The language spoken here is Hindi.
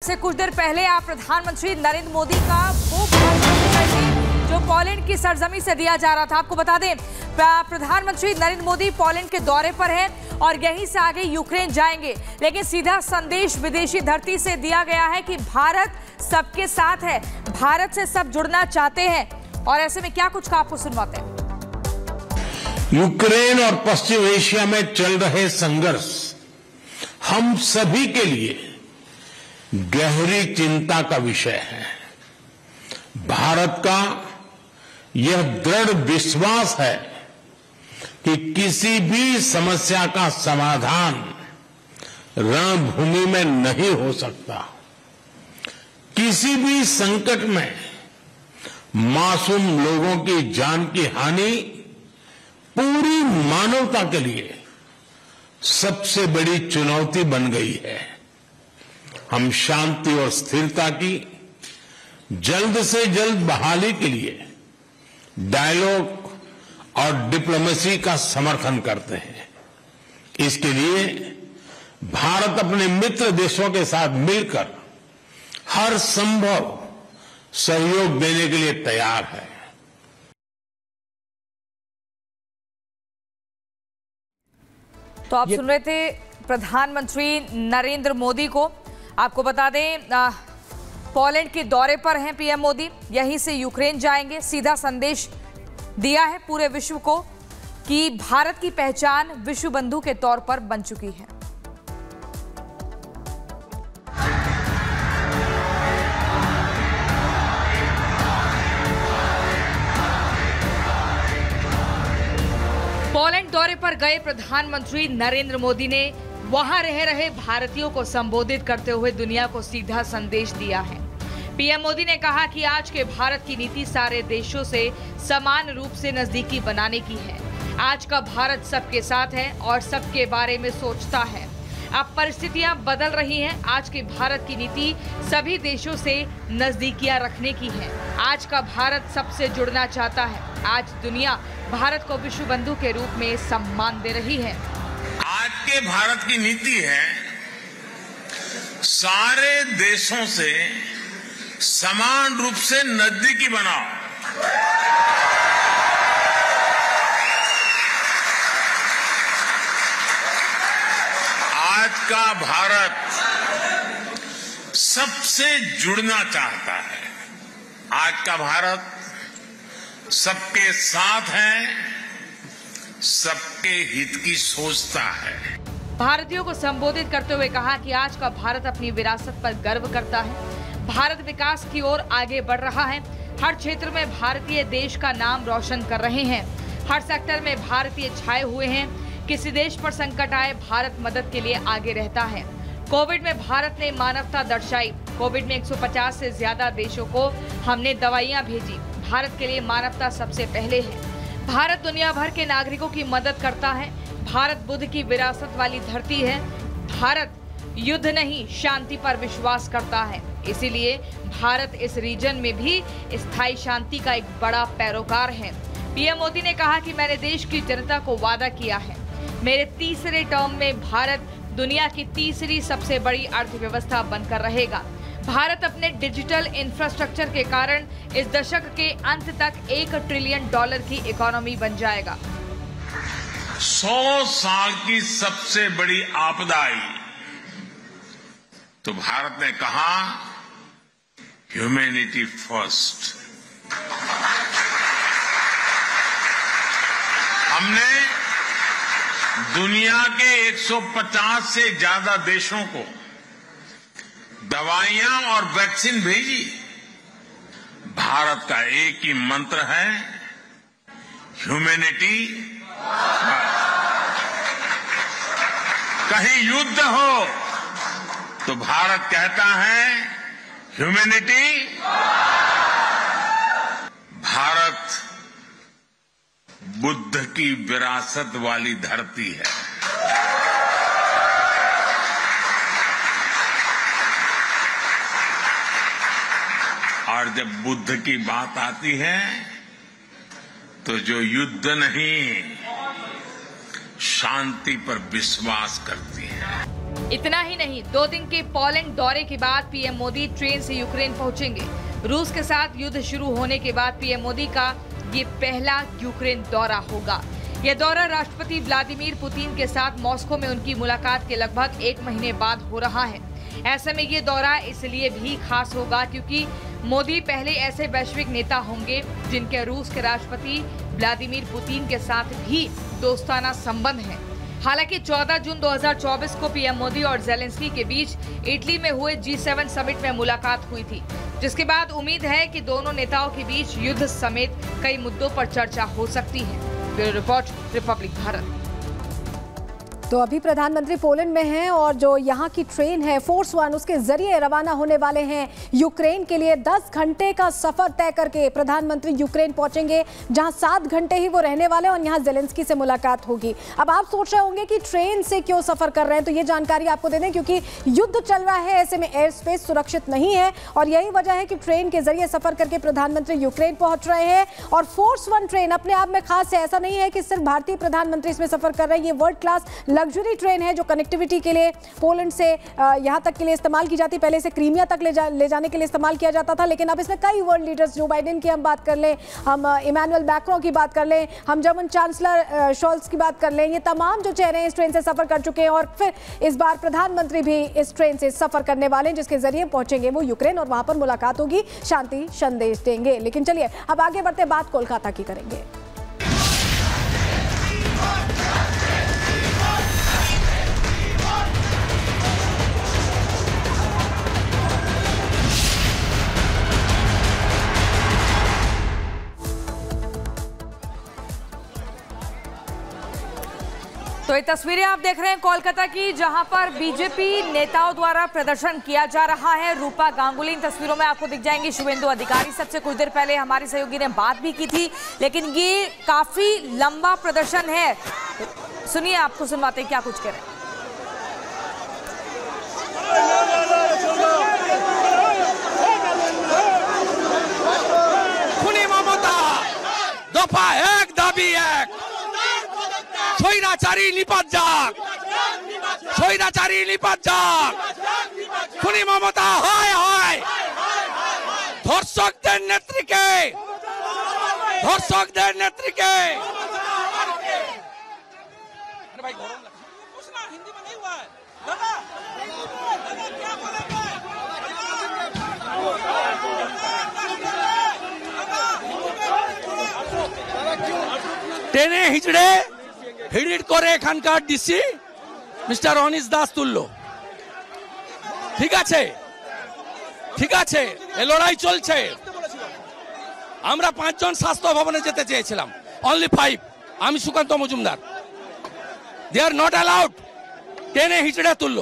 से कुछ देर पहले आप प्रधानमंत्री नरेंद्र मोदी का वो भाषण जो पोलैंड की सरजमी से दिया जा रहा था। आपको बता दें, प्रधानमंत्री नरेंद्र मोदी पोलैंड के दौरे पर हैं और यहीं से आगे यूक्रेन जाएंगे। लेकिन सीधा संदेश विदेशी धरती से दिया गया है कि भारत सबके साथ है, भारत से सब जुड़ना चाहते हैं। और ऐसे में क्या कुछ का आपको सुनवाते हैं। यूक्रेन और पश्चिम एशिया में चल रहे संघर्ष हम सभी के लिए गहरी चिंता का विषय है। भारत का यह दृढ़ विश्वास है कि किसी भी समस्या का समाधान रणभूमि में नहीं हो सकता। किसी भी संकट में मासूम लोगों की जान की हानि पूरी मानवता के लिए सबसे बड़ी चुनौती बन गई है। हम शांति और स्थिरता की जल्द से जल्द बहाली के लिए डायलॉग और डिप्लोमेसी का समर्थन करते हैं। इसके लिए भारत अपने मित्र देशों के साथ मिलकर हर संभव सहयोग देने के लिए तैयार है। तो आप सुन रहे थे प्रधानमंत्री नरेंद्र मोदी को। आपको बता दें, पोलैंड के दौरे पर हैं पीएम मोदी, यहीं से यूक्रेन जाएंगे। सीधा संदेश दिया है पूरे विश्व को कि भारत की पहचान विश्व बंधु के तौर पर बन चुकी है। पोलैंड दौरे पर गए प्रधानमंत्री नरेंद्र मोदी ने वहां रह रहे भारतीयों को संबोधित करते हुए दुनिया को सीधा संदेश दिया है। पीएम मोदी ने कहा कि आज के भारत की नीति सारे देशों से समान रूप से नजदीकी बनाने की है। आज का भारत सबके साथ है और सबके बारे में सोचता है। अब परिस्थितियां बदल रही हैं। आज के भारत की नीति सभी देशों से नजदीकियां रखने की है। आज का भारत सबसे जुड़ना चाहता है। आज दुनिया भारत को विश्व बंधु के रूप में सम्मान दे रही है। आज के भारत की नीति है सारे देशों से समान रूप से नजदीकी बनाओ। आज का भारत सबसे जुड़ना चाहता है। आज का भारत सबके साथ है, सबके हित की सोचता है। भारतीयों को संबोधित करते हुए कहा कि आज का भारत अपनी विरासत पर गर्व करता है। भारत विकास की ओर आगे बढ़ रहा है। हर क्षेत्र में भारतीय देश का नाम रोशन कर रहे हैं। हर सेक्टर में भारतीय छाए हुए हैं। किसी देश पर संकट आए, भारत मदद के लिए आगे रहता है। कोविड में भारत ने मानवता दर्शाई। कोविड में 150 से ज्यादा देशों को हमने दवाइयां भेजी। भारत के लिए मानवता सबसे पहले है। भारत दुनिया भर के नागरिकों की मदद करता है। भारत बुद्ध की विरासत वाली धरती है। भारत युद्ध नहीं, शांति पर विश्वास करता है। इसीलिए भारत इस रीजन में भी स्थायी शांति का एक बड़ा पैरोकार है। पीएम मोदी ने कहा कि मैंने देश की जनता को वादा किया है, मेरे तीसरे टर्म में भारत दुनिया की तीसरी सबसे बड़ी अर्थव्यवस्था बनकर रहेगा। भारत अपने डिजिटल इंफ्रास्ट्रक्चर के कारण इस दशक के अंत तक $1 ट्रिलियन की इकोनॉमी बन जाएगा। 100 साल की सबसे बड़ी आपदा आई तो भारत ने कहा ह्यूमैनिटी फर्स्ट। हमने दुनिया के 150 से ज्यादा देशों को दवाइयां और वैक्सीन भेजी। भारत का एक ही मंत्र है, ह्यूमैनिटी। कहीं युद्ध हो तो भारत कहता है ह्यूमैनिटी। भारत बुद्ध की विरासत वाली धरती है। और जब बुद्ध की बात आती है तो जो युद्ध नहीं, शांति पर विश्वास करती है। इतना ही नहीं, 2 दिन के पोलैंड दौरे के बाद पीएम मोदी ट्रेन से यूक्रेन पहुंचेंगे। रूस के साथ युद्ध शुरू होने के बाद पीएम मोदी का ये पहला यूक्रेन दौरा होगा। यह दौरा राष्ट्रपति व्लादिमीर पुतिन के साथ मॉस्को में उनकी मुलाकात के लगभग 1 महीने बाद हो रहा है। ऐसे में ये दौरा इसलिए भी खास होगा क्योंकि मोदी पहले ऐसे वैश्विक नेता होंगे जिनके रूस के राष्ट्रपति व्लादिमीर पुतिन के साथ भी दोस्ताना संबंध है। हालांकि 14 जून 2024 को पीएम मोदी और ज़ेलेंस्की के बीच इटली में हुए G7 समिट में मुलाकात हुई थी, जिसके बाद उम्मीद है कि दोनों नेताओं के बीच युद्ध समेत कई मुद्दों पर चर्चा हो सकती है। Bureau report, Republic Bharat. तो अभी प्रधानमंत्री पोलैंड में हैं और जो यहाँ की ट्रेन है फोर्स 1 उसके जरिए रवाना होने वाले हैं यूक्रेन के लिए। 10 घंटे का सफर तय करके प्रधानमंत्री यूक्रेन पहुंचेंगे, जहां 7 घंटे ही वो रहने वाले और यहाँ ज़ेलेंस्की से मुलाकात होगी। अब आप सोच रहे होंगे कि ट्रेन से क्यों सफर कर रहे हैं, तो ये जानकारी आपको दे दें क्योंकि युद्ध चल रहा है, ऐसे में एयर स्पेस सुरक्षित नहीं है और यही वजह है कि ट्रेन के जरिए सफर करके प्रधानमंत्री यूक्रेन पहुंच रहे हैं। और फोर्स 1 ट्रेन अपने आप में खास है, ऐसा नहीं है कि सिर्फ भारतीय प्रधानमंत्री इसमें सफर कर रहे हैं। ये वर्ल्ड क्लास लग्जरी ट्रेन है जो कनेक्टिविटी के लिए पोलैंड से यहां तक के लिए इस्तेमाल की जाती। पहले से क्रीमिया तक ले जाने के लिए इस्तेमाल किया जाता था, लेकिन अब इसमें कई वर्ल्ड लीडर्स, जो बाइडेन की हम बात कर लें, हम इमैनुअल मैक्रों की बात कर लें, हम जर्मन चांसलर शोल्स की बात कर लें, ये तमाम जो चेहरे इस ट्रेन से सफर कर चुके हैं और फिर इस बार प्रधानमंत्री भी इस ट्रेन से सफर करने वाले हैं, जिसके जरिए पहुंचेंगे वो यूक्रेन और वहां पर मुलाकात होगी, शांति संदेश देंगे। लेकिन चलिए अब आगे बढ़ते बात कोलकाता की करेंगे। तो ये तस्वीरें आप देख रहे हैं कोलकाता की, जहां पर बीजेपी नेताओं द्वारा प्रदर्शन किया जा रहा है। रूपा गांगुली इन तस्वीरों में आपको दिख जाएंगी, शुभेंदु अधिकारी सबसे कुछ देर पहले हमारी सहयोगी ने बात भी की थी, लेकिन ये काफी लंबा प्रदर्शन है। सुनिए, आपको सुनवाते हैं क्या कुछ कह रहे हैं। দফা 1 দাবি 1, স্বৈরাচারী নিপাত যাক, স্বৈরাচারী নিপাত যাক, খুনি মমতা হয় হয়, ধর্ষকদের নেত্রীকে, ধর্ষকদের নেত্রীকে। টেনে হিচড়ে হিড়িড় করে এখানকার ডিসি মিস্টার অনিশ দাস তুললো। ঠিক আছে, ঠিক আছে, এ লড়াই চলছে। আমরা 5 জন স্বাস্থ্য ভবনে যেতে চেয়েছিলাম, অনলি 5। আমি Sukanta Majumdar, they are not allowed. টেনে হিচড়ে তুললো।